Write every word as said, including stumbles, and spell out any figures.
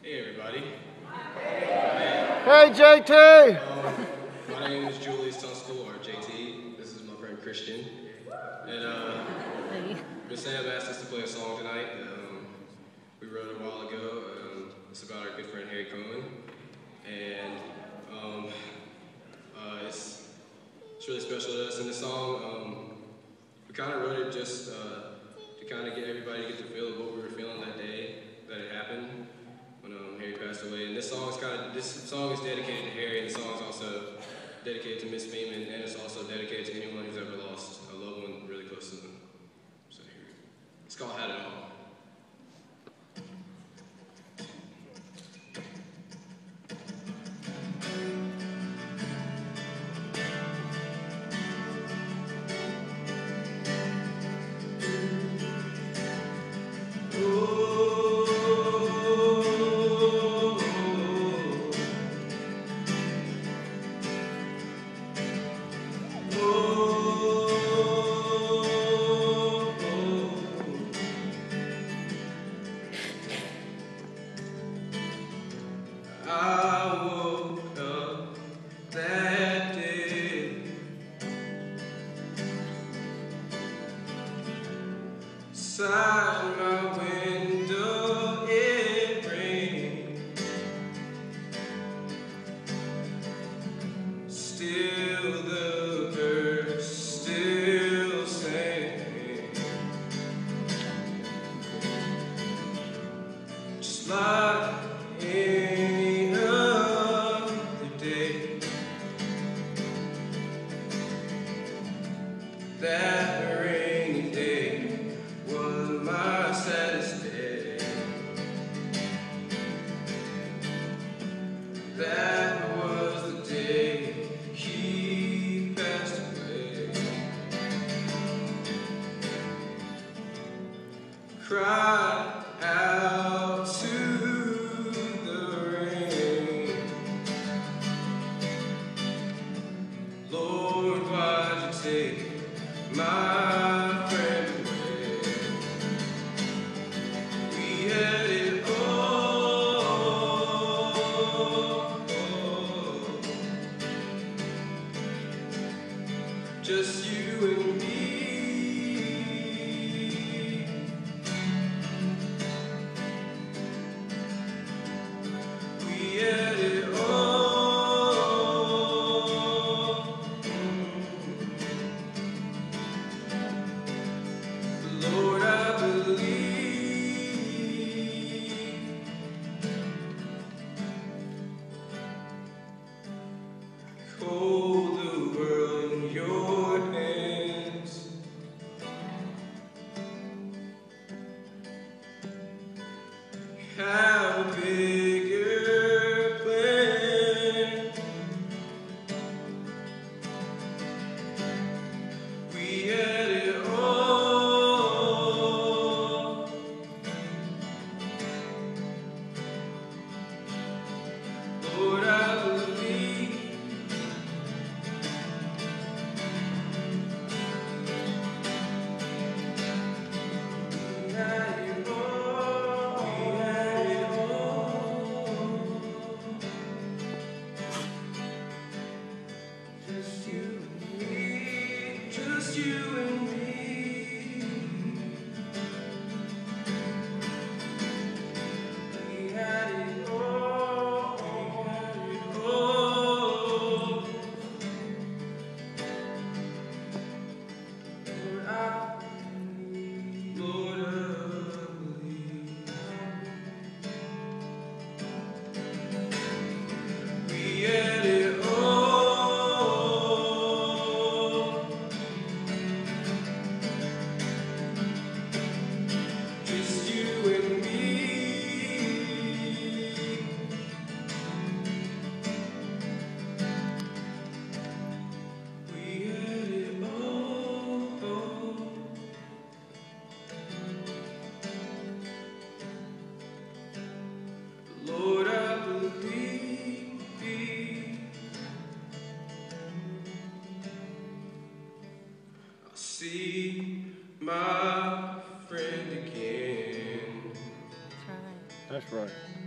Hey everybody. Hey J T! Um, my name is Julius Tunstall, or J T. This is my friend Christian. And uh, Miss Sam asked us to play a song tonight. Um, we wrote it a while ago. Um, it's about our good friend Harry Cohen. And um, uh, it's, it's really special to us. In the song, um, we kind of wrote it just uh, to kind of get everybody to get the feel of what we were feeling that day that it happened. When um, Harry passed away, and this song is kind of this song is dedicated to Harry, and the song is also dedicated to Miss Beeman, and it's also dedicated to anyone who's ever lost a loved one really close to them. So here, it's called "Had It All." I woke up that day, outside my window it rained, still the birds still sang, just like any other day. That rainy day was my saddest day. That was the day he passed away. Cried out to the rain, Lord, why'd you take my friend away? We had it all, just you and me. We had it all. Lord, I believe. Hold the world in your hands. Have a bigger plan. We had it all. Lord, I believe. We had it all. We had it all. Just you and me. Just you and me. We had it all. We had it all. Lord, I believe. Lord, I believe. We had it all. Just you and me. We had it all. Lord, I believe. I'll see my friend again. That's right.